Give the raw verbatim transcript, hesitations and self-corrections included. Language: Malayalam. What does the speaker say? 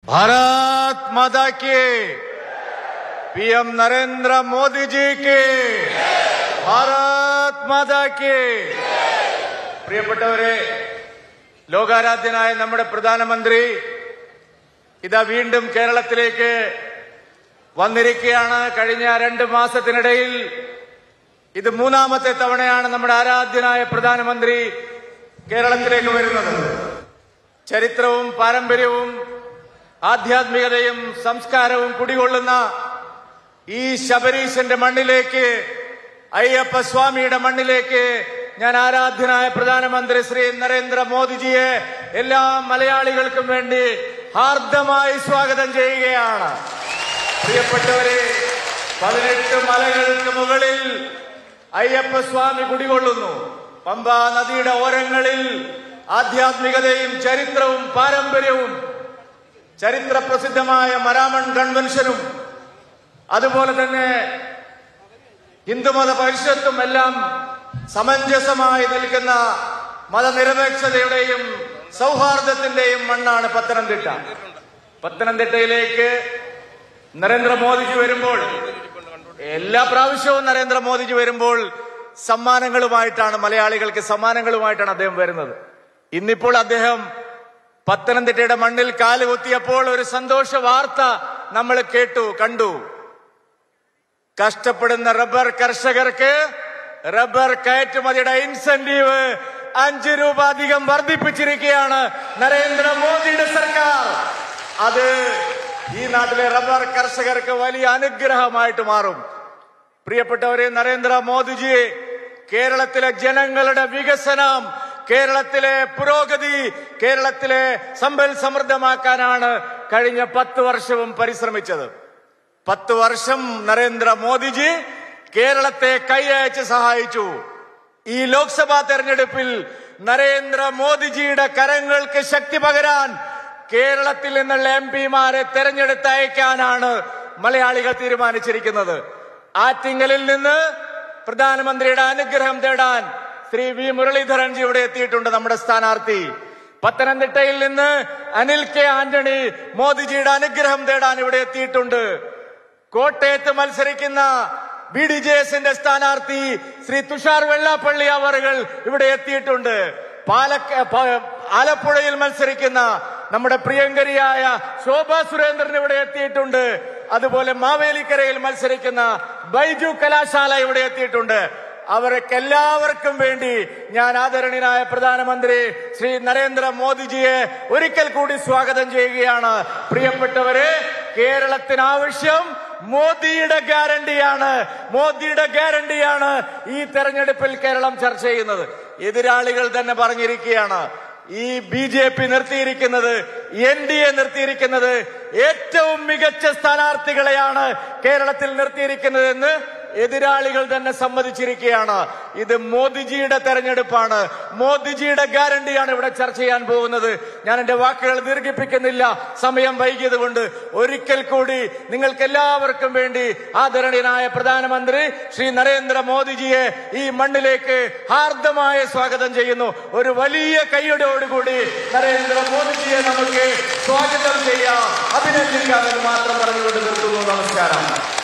भारत माता की, पीएम नरेंद्र मोदी जी की, भारत माता की. പ്രിയപ്പെട്ടവരെ, ലോകാരാധ്യനായ നമ്മുടെ പ്രധാനമന്ത്രി ഇതാ വീണ്ടും കേരളത്തിലേക്ക് വന്നിരിക്കുകയാണ്. കഴിഞ്ഞ രണ്ട് മാസത്തിനിടയിൽ ഇത് മൂന്നാമത്തെ തവണയാണ് നമ്മുടെ ആരാധ്യനായ പ്രധാനമന്ത്രി കേരളത്തിലേക്ക് വരുന്നത്. ചരിത്രവും പാരമ്പര്യവും ആധ്യാത്മികതയും സംസ്കാരവും കുടികൊള്ളുന്ന ഈ ശബരീശന്റെ മണ്ണിലേക്ക്, അയ്യപ്പ സ്വാമിയുടെ മണ്ണിലേക്ക് ഞാൻ ആരാധ്യനായ പ്രധാനമന്ത്രി ശ്രീ നരേന്ദ്ര മോദിജിയെ എല്ലാ മലയാളികൾക്കും വേണ്ടി ഹാർദമായി സ്വാഗതം ചെയ്യുകയാണ്. പ്രിയപ്പെട്ടവരെ, പതിനെട്ട് മലകൾക്ക് മുകളിൽ അയ്യപ്പ സ്വാമി കുടികൊള്ളുന്നു. പമ്പാ നദിയുടെ ഓരങ്ങളിൽ ആധ്യാത്മികതയും ചരിത്രവും പാരമ്പര്യവും ചരിത്ര പ്രസിദ്ധമായ മരാമൺ കൺവെൻഷനും അതുപോലെ തന്നെ ഹിന്ദുമത പരിഷത്തും എല്ലാം സമഞ്ജസമായി നിൽക്കുന്ന മതനിരപേക്ഷതയുടെയും സൗഹാർദ്ദത്തിന്റെയും മണ്ണാണ് പത്തനംതിട്ട. പത്തനംതിട്ടയിലേക്ക് നരേന്ദ്രമോദിജി വരുമ്പോൾ, എല്ലാ പ്രാവശ്യവും നരേന്ദ്രമോദിജി വരുമ്പോൾ സമ്മാനങ്ങളുമായിട്ടാണ്, മലയാളികൾക്ക് സമ്മാനങ്ങളുമായിട്ടാണ് അദ്ദേഹം വരുന്നത്. ഇന്നിപ്പോൾ അദ്ദേഹം പത്തനംതിട്ടയുടെ മണ്ണിൽ കാലുകുത്തിയപ്പോൾ ഒരു സന്തോഷ വാർത്ത നമ്മൾ കേട്ടു കണ്ടു. കഷ്ടപ്പെടുന്ന റബ്ബർ കർഷകർക്ക് റബ്ബർ കയറ്റുമതിയുടെ ഇൻസെന്റീവ് അഞ്ച് രൂപ അധികം വർദ്ധിപ്പിച്ചിരിക്കുകയാണ് നരേന്ദ്രമോദിയുടെ സർക്കാർ. അത് ഈ നാട്ടിലെ റബ്ബർ കർഷകർക്ക് വലിയ അനുഗ്രഹമായിട്ട് മാറും. പ്രിയപ്പെട്ടവരെ, നരേന്ദ്രമോദിജി കേരളത്തിലെ ജനങ്ങളുടെ വികസനം, കേരളത്തിലെ പുരോഗതി, കേരളത്തിലെ സമ്പൽ സമൃദ്ധമാക്കാനാണ് കഴിഞ്ഞ പത്ത് വർഷവും പരിശ്രമിച്ചത്. പത്ത് വർഷം നരേന്ദ്രമോദിജി കേരളത്തെ കൈയയച്ച് സഹായിച്ചു. ഈ ലോക്സഭാ തെരഞ്ഞെടുപ്പിൽ നരേന്ദ്രമോദിജിയുടെ കരങ്ങൾക്ക് ശക്തി പകരാൻ കേരളത്തിൽ നിന്നുള്ള എം പിമാരെ തെരഞ്ഞെടുത്തയക്കാനാണ് മലയാളികൾ തീരുമാനിച്ചിരിക്കുന്നത്. ആറ്റിങ്ങലിൽ നിന്ന് പ്രധാനമന്ത്രിയുടെ അനുഗ്രഹം തേടാൻ ശ്രീ വി മുരളീധരൻജി ഇവിടെ എത്തിയിട്ടുണ്ട്, നമ്മുടെ സ്ഥാനാർത്ഥി. പത്തനംതിട്ടയിൽ നിന്ന് അനിൽ കെ ആന്റണി മോദിജിയുടെ അനുഗ്രഹം തേടാൻ ഇവിടെ എത്തിയിട്ടുണ്ട്. കോട്ടയത്ത് മത്സരിക്കുന്ന ബി ഡി ജെ എസിന്റെ സ്ഥാനാർത്ഥി ശ്രീ തുഷാർ വെള്ളാപ്പള്ളി അവറുകൾ ഇവിടെ എത്തിയിട്ടുണ്ട്. പാലക്ക ആലപ്പുഴയിൽ മത്സരിക്കുന്ന നമ്മുടെ പ്രിയങ്കരിയായ ശോഭാ സുരേന്ദ്രൻ ഇവിടെ എത്തിയിട്ടുണ്ട്. അതുപോലെ മാവേലിക്കരയിൽ മത്സരിക്കുന്ന ബൈജു കലാശാല ഇവിടെ എത്തിയിട്ടുണ്ട്. അവർക്ക് എല്ലാവർക്കും വേണ്ടി ഞാൻ ആദരണീയനായ പ്രധാനമന്ത്രി ശ്രീ നരേന്ദ്ര മോദിജിയെ ഒരിക്കൽ കൂടി സ്വാഗതം ചെയ്യുകയാണ്. പ്രിയപ്പെട്ടവരെ, കേരളത്തിന് ആവശ്യം മോദിയുടെ ഗ്യാരണ്ടിയാണ്. മോദിയുടെ ഗ്യാരണ്ടിയാണ് ഈ തെരഞ്ഞെടുപ്പിൽ കേരളം ചർച്ച ചെയ്യുന്നത്. എതിരാളികൾ തന്നെ പറഞ്ഞിരിക്കുകയാണ്, ഈ ബി ജെ പി നിർത്തിയിരിക്കുന്നത്, എൻ ഡി എ നിർത്തിയിരിക്കുന്നത് ഏറ്റവും മികച്ച സ്ഥാനാർത്ഥികളെയാണ് കേരളത്തിൽ നിർത്തിയിരിക്കുന്നതെന്ന് എതിരാളികൾ തന്നെ സമ്മതിച്ചിരിക്കുകയാണ്. ഇത് മോദിജിയുടെ തെരഞ്ഞെടുപ്പാണ്, മോദിജിയുടെ ഗ്യാരണ്ടിയാണ് ഇവിടെ ചർച്ച ചെയ്യാൻ പോകുന്നത്. ഞാൻ എന്റെ വാക്കുകൾ ദീർഘിപ്പിക്കുന്നില്ല, സമയം വൈകിയത് കൊണ്ട്. ഒരിക്കൽ കൂടി നിങ്ങൾക്ക് എല്ലാവർക്കും വേണ്ടി ആദരണീയനായ പ്രധാനമന്ത്രി ശ്രീ നരേന്ദ്ര മോദിജിയെ ഈ മണ്ണിലേക്ക് ഹാർദമായ സ്വാഗതം ചെയ്യുന്നു. ഒരു വലിയ കൈയോടുകൂടി നരേന്ദ്ര മോദിജിയെ നമുക്ക് സ്വാഗതം ചെയ്യാം, അഭിനന്ദിക്കാമെന്ന് മാത്രം പറഞ്ഞുകൊണ്ട് നിർത്തുന്നു. നമസ്കാരം.